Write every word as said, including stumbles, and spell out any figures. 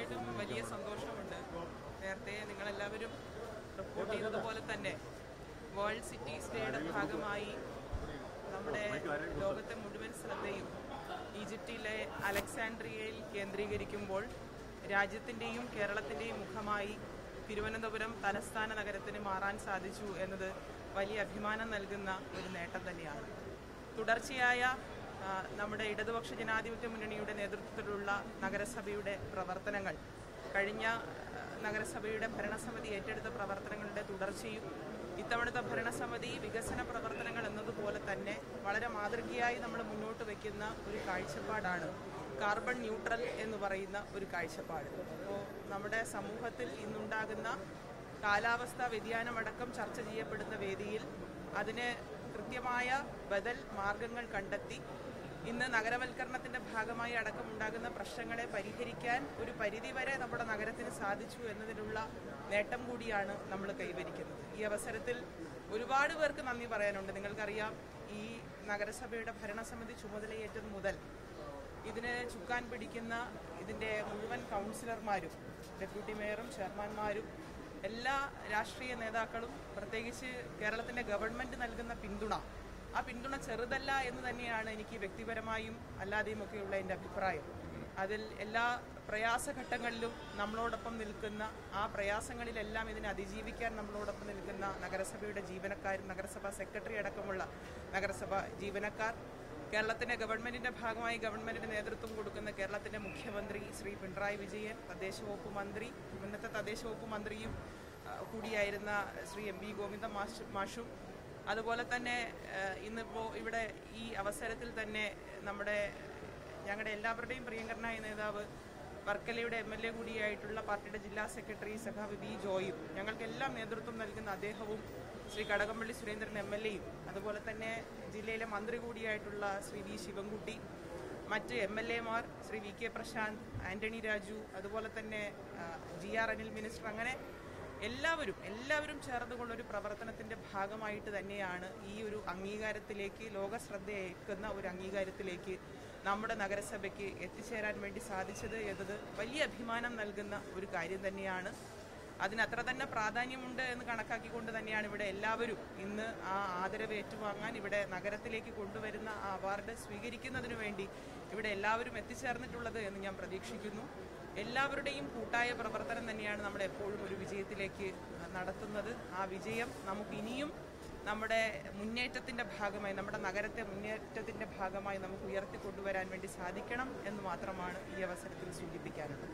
തീർച്ചയായിട്ടും വലിയ സന്തോഷമുണ്ട്. നേരത്തെ നിങ്ങളെല്ലാവരും റിപ്പോർട്ട് ചെയ്തതുപോലെ തന്നെ വേൾഡ് സിറ്റീസ് ഡേയുടെ ഭാഗമായി നമ്മുടെ ലോകത്തെ മുഴുവൻ ശ്രദ്ധയും ഈജിപ്തിലെ അലക്സാൻഡ്രിയയിൽ കേന്ദ്രീകരിക്കുമ്പോൾ രാജ്യത്തിൻ്റെയും കേരളത്തിൻ്റെയും മുഖമായി തിരുവനന്തപുരം തലസ്ഥാന നഗരത്തിന് മാറാൻ സാധിച്ചു എന്നത് വലിയ അഭിമാനം നൽകുന്ന ഒരു നേട്ടം തന്നെയാണ്. തുടർച്ചയായ നമ്മുടെ ഇടതുപക്ഷ ജനാധിപത്യ മുന്നണിയുടെ നേതൃത്വത്തിലുള്ള നഗരസഭയുടെ പ്രവർത്തനങ്ങൾ, കഴിഞ്ഞ നഗരസഭയുടെ ഭരണസമിതി ഏറ്റെടുത്ത പ്രവർത്തനങ്ങളുടെ തുടർച്ചയും ഇത്തവണത്തെ ഭരണസമിതി വികസന പ്രവർത്തനങ്ങൾ എന്നതുപോലെ തന്നെ വളരെ മാതൃകയായി നമ്മൾ മുന്നോട്ട് വയ്ക്കുന്ന ഒരു കാഴ്ചപ്പാടാണ് കാർബൺ ന്യൂട്രൽ എന്ന് പറയുന്ന ഒരു കാഴ്ചപ്പാട്. അപ്പോൾ നമ്മുടെ സമൂഹത്തിൽ ഇന്നുണ്ടാകുന്ന കാലാവസ്ഥാ വ്യതിയാനമടക്കം ചർച്ച ചെയ്യപ്പെടുന്ന വേദിയിൽ അതിന് കൃത്യമായ ബദൽ മാർഗങ്ങൾ കണ്ടെത്തി ഇന്ന് നഗരവൽക്കരണത്തിന്റെ ഭാഗമായി അടക്കമുണ്ടാകുന്ന പ്രശ്നങ്ങളെ പരിഹരിക്കാൻ ഒരു പരിധിവരെ നമ്മുടെ നഗരത്തിന് സാധിച്ചു എന്നതിനുള്ള നേട്ടം കൂടിയാണ് നമ്മൾ കൈവരിക്കുന്നത്. ഈ അവസരത്തിൽ ഒരുപാട് പേർക്ക് നന്ദി പറയാനുണ്ട്. നിങ്ങൾക്കറിയാം, ഈ നഗരസഭയുടെ ഭരണസമിതി ചുമതലയേറ്റത് മുതൽ ഇതിന് ചുക്കാൻ പിടിക്കുന്ന ഇതിൻ്റെ മുഴുവൻ കൗൺസിലർമാരും ഡെപ്യൂട്ടി മേയറും ചെയർമാൻമാരും എല്ലാ രാഷ്ട്രീയ നേതാക്കളും പ്രത്യേകിച്ച് കേരളത്തിൻ്റെ ഗവൺമെൻറ് നൽകുന്ന പിന്തുണ, ആ പിന്തുണ ചെറുതല്ല എന്ന് തന്നെയാണ് എനിക്ക് വ്യക്തിപരമായും അല്ലാതെയും ഒക്കെയുള്ള എൻ്റെ അഭിപ്രായം. അതിൽ എല്ലാ പ്രയാസഘട്ടങ്ങളിലും നമ്മളോടൊപ്പം നിൽക്കുന്ന, ആ പ്രയാസങ്ങളിലെല്ലാം ഇതിനെ അതിജീവിക്കാൻ നമ്മളോടൊപ്പം നിൽക്കുന്ന നഗരസഭയുടെ ജീവനക്കാരും നഗരസഭാ സെക്രട്ടറി അടക്കമുള്ള നഗരസഭാ ജീവനക്കാർ, കേരളത്തിൻ്റെ ഗവൺമെൻറ്റിൻ്റെ ഭാഗമായി ഗവൺമെൻറ്റിന് നേതൃത്വം കൊടുക്കുന്ന കേരളത്തിൻ്റെ മുഖ്യമന്ത്രി ശ്രീ പിണറായി വിജയൻ, തദ്ദേശ വകുപ്പ് മന്ത്രി, മുന്നത്തെ തദ്ദേശ വകുപ്പ് മന്ത്രിയും കൂടിയായിരുന്ന ശ്രീ എം വി ഗോവിന്ദ മാഷ് മാഷും അതുപോലെ തന്നെ ഇന്നിപ്പോൾ ഇവിടെ ഈ അവസരത്തിൽ തന്നെ നമ്മുടെ ഞങ്ങളുടെ എല്ലാവരുടെയും പ്രിയങ്കരനായ നേതാവ് വർക്കലയുടെ എം എൽ എ കൂടിയായിട്ടുള്ള പാർട്ടിയുടെ ജില്ലാ സെക്രട്ടറി സഖാവ് വി ജോയും, ഞങ്ങൾക്കെല്ലാം നേതൃത്വം നൽകുന്ന അദ്ദേഹവും, ശ്രീ കടകംപള്ളി സുരേന്ദ്രൻ എം എൽ എയും, അതുപോലെ തന്നെ ജില്ലയിലെ മന്ത്രി കൂടിയായിട്ടുള്ള ശ്രീ വി ശിവൻകുട്ടി, മറ്റ് എം എൽ എമാർ ശ്രീ വി കെ പ്രശാന്ത്, ആന്റണി രാജു, അതുപോലെ തന്നെ ജി ആർ അനിൽ മിനിസ്റ്റർ, അങ്ങനെ എല്ലാവരും എല്ലാവരും ചേർന്നുകൊണ്ടൊരു പ്രവർത്തനത്തിൻ്റെ ഭാഗമായിട്ട് തന്നെയാണ് ഈ ഒരു അംഗീകാരത്തിലേക്ക്, ലോക ശ്രദ്ധയേക്കുന്ന ഒരു അംഗീകാരത്തിലേക്ക് നമ്മുടെ നഗരസഭയ്ക്ക് എത്തിച്ചേരാൻ വേണ്ടി സാധിച്ചത് എന്നത് വലിയ അഭിമാനം നൽകുന്ന ഒരു കാര്യം തന്നെയാണ്. അതിനത്ര തന്നെ പ്രാധാന്യമുണ്ട് എന്ന് കണക്കാക്കിക്കൊണ്ട് തന്നെയാണ് ഇവിടെ എല്ലാവരും ഇന്ന് ആ ആദരവ് ഏറ്റുവാങ്ങാൻ, ഇവിടെ നഗരത്തിലേക്ക് കൊണ്ടുവരുന്ന ആ അവാർഡ് സ്വീകരിക്കുന്നതിന് വേണ്ടി ഇവിടെ എല്ലാവരും എത്തിച്ചേർന്നിട്ടുള്ളത് എന്ന് ഞാൻ പ്രതീക്ഷിക്കുന്നു. എല്ലാവരുടെയും കൂട്ടായ പ്രവർത്തനം തന്നെയാണ് നമ്മൾ എപ്പോഴും ഒരു വിജയത്തിലേക്ക് നടത്തുന്നത്. ആ വിജയം നമുക്ക് ഇനിയും നമ്മുടെ മുന്നേറ്റത്തിൻ്റെ ഭാഗമായി, നമ്മുടെ നഗരത്തെ മുന്നേറ്റത്തിൻ്റെ ഭാഗമായി നമുക്ക് ഉയർത്തിക്കൊണ്ടുവരാൻ വേണ്ടി സാധിക്കണം എന്ന് മാത്രമാണ് ഈ അവസരത്തിൽ സൂചിപ്പിക്കാനുള്ളത്.